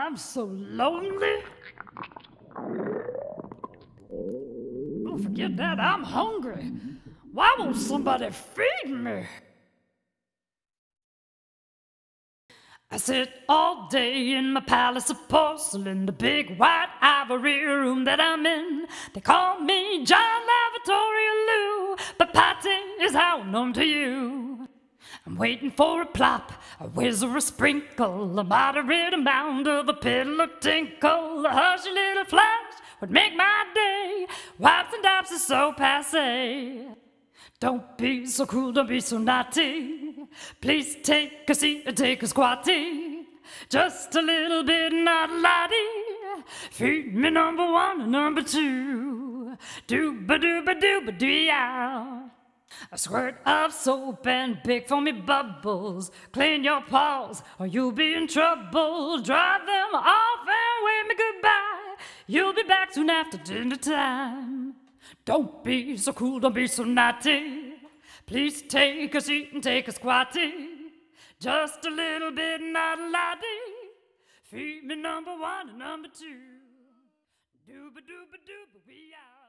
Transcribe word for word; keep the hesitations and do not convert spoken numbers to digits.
I'm so lonely. Oh, forget that, I'm hungry. Why won't somebody feed me? I sit all day in my palace of porcelain, the big white ivory room that I'm in. They call me John Lavatory Lou, but Patty is how I'm known to you. I'm waiting for a plop, a whiz or a sprinkle, a moderate amount of a piddle or tinkle. A hushy little flash would make my day. Wipes and daps are so passé. Don't be so cruel, don't be so naughty. Please take a seat and take a squatty. Just a little bit, not a lottie. Feed me number one and number two. Dooba-dooba-dooba-doo-yow. A squirt of soap and big foamy bubbles. Clean your paws or you'll be in trouble. Dry them off and wave me goodbye. You'll be back soon after dinner time. Don't be so cruel, don't be so naughty. Please take a seat and take a squatty. Just a little bit, not a lottie. Feed me number one and number two. Dooba-dooba-dooba-wee-yow.